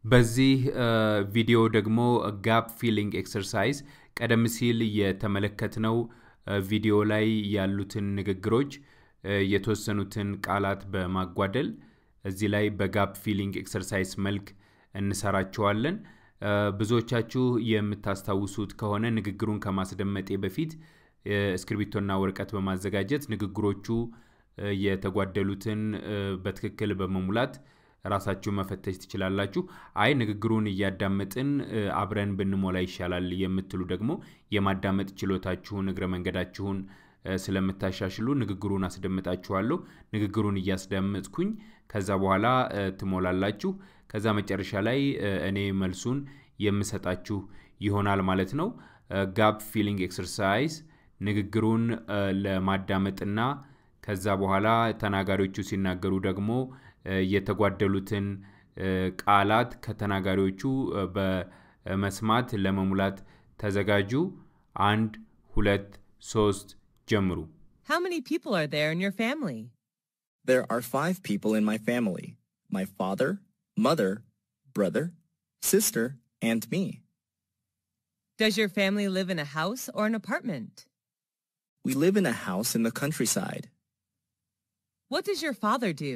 በዚህ ቪዲዮ ደግሞ ጋፕ ፊሊንግ ኤክሰርሳይዝ ቀደም ሲል የተመለከትነው ቪዲዮ ላይ ያሉትን ንግግሮች የተወሰኑትን ቃላት በማጓደል እዚህ ላይ በጋፕ ፊሊንግ ኤክሰርሳይዝ መልክ እንሰራቸዋለን ብዙዎቻችሁ የምታስታውሱት ከሆነ ንግግሩን ከማስደመጤ በፊት ስክሪፕቶና ወረቀት በማዘጋጀት ንግግሮቹ የተጓደሉትን በትክክል በመሙላት ራሳችሁ መፈተሽ ትችላላችሁ አይ ንግግሩን ያዳመጥን አብረን ብንሞላ ይሻላል የምትሉ ደግሞ የማዳመጥ ችሎታችሁን እግረ መንገዳችሁን ስለምታሻሽሉ ንግግሩን አስደምጣችኋለሁ ንግግሩን ያስደምጥኩኝ ከዛ በኋላ ትሞላላችሁ ከዛ መጨረሻ ላይ እኔ መልሱን የምሰጣችሁ ይሆናል ማለት ነው ጋፕ ፊሊንግ ኤክሰርሳይዝ ንግግሩን ለማዳመጥና ከዛ በኋላ ተናጋሪዎቹ ሲናገሩ ደግሞ የተጓደሉትን ቃላት ከተናጋሪዎቹ በመስማት ለመሙላት ተዘጋጁ 1 2 3 ጀምሩ How many people are there in your family? There are 5 people in my family. My father, mother, brother, sister, and me. Does your family live in a house or an apartment? We live in a house in the countryside. What does your father do?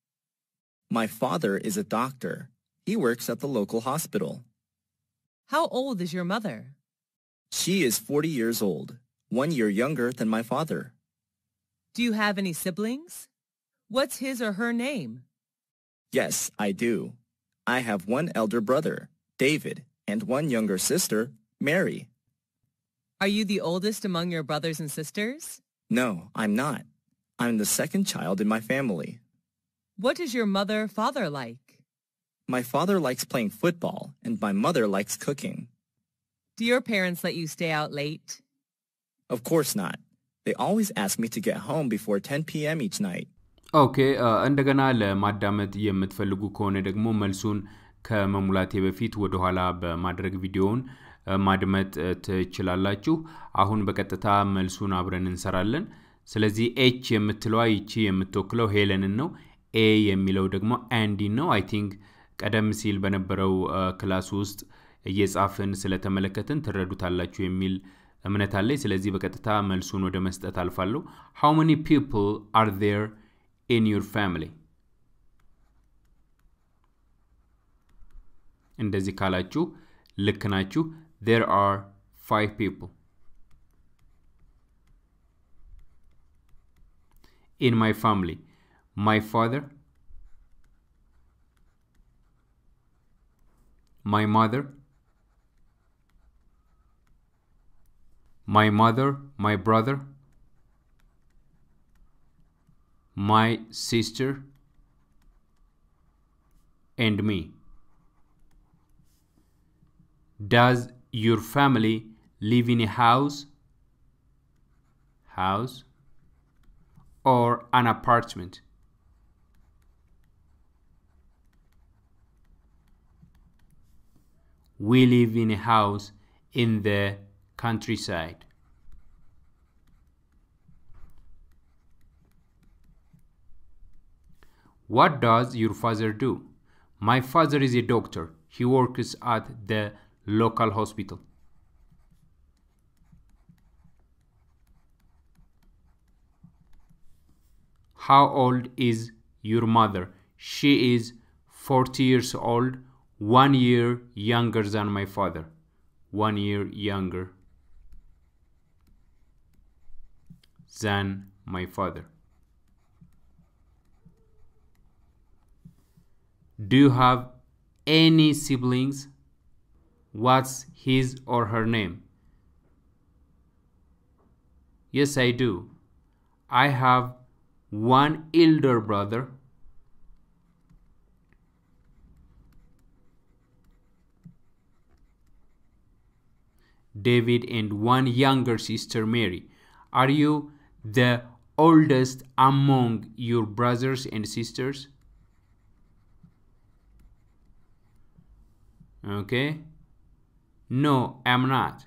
My father is a doctor. He works at the local hospital. How old is your mother? She is 40 years old, 1 year younger than my father. Do you have any siblings? What's his or her name? Yes, I do. I have 1 elder brother, David, and 1 younger sister, Mary. Are you the oldest among your brothers and sisters? No, I'm not. I'm the second child in my family. What is your mother-father like? My father likes playing football, and my mother likes cooking. Do your parents let you stay out late? Of course not. They always ask me to get home before 10 p.m. each night. Okay, እንደገና ለማዳመጥ የምትፈልጉ ከሆነ ደግሞ መልሱን ከመሙላቴ በፊት ወደ ኋላ በማድረግ ቪዲዮውን ማድመጥ ትችላላችሁ አሁን በቀጥታ መልሱን አብረን እንሰራለን ስለዚህ ኤች የምትለዋ ይቺ የምትወክለው ሄለንን ነው ኤ የሚለው ደግሞ አንዲ ነው አይ ቲንክ ቀደም ሲል በነበረው ክላስ ውስጥ እየጻፍን ስለተመለከተን ትረዱታላችሁ የሚል እምነት አለኝ ስለዚህ በቀጥታ መልሱን ወደ መስጠት አልፋለሁ how many people are there in your family እንደዚህ ካላችሁ ልክ ናችሁ there are 5 people in my family my father my mother my brother my sister and me does your family live in a house or an apartment we live in a house in the countryside what does your father do my father is a doctor he works at the local hospital how old is your mother she is 40 years old 1 year younger than my father 1 year younger than my father do you have any siblings what's his or her name yes I do I have 1 elder brother David and 1 younger sister Mary are you the oldest among your brothers and sisters okay no I'm not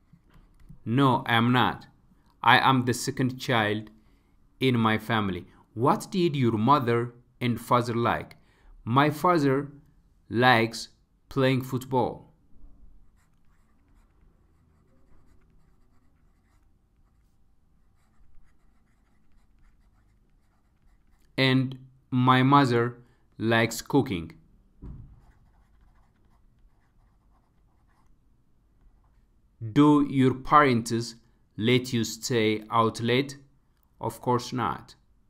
no I'm not I am the second child in my family What did your mother and father like? My father likes playing football. And my mother likes cooking. Do your parents let you stay out late? Of course not.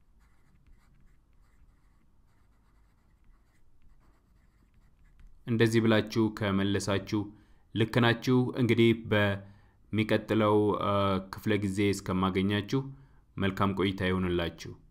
እንደዚህ ብላችሁ ከመለሳችሁ ልክ ናችሁ። እንግዲህ በሚቀጥለው ክፍለ ጊዜ እስከማገኛችሁ መልካም ቆይታ ይሁንላችሁ።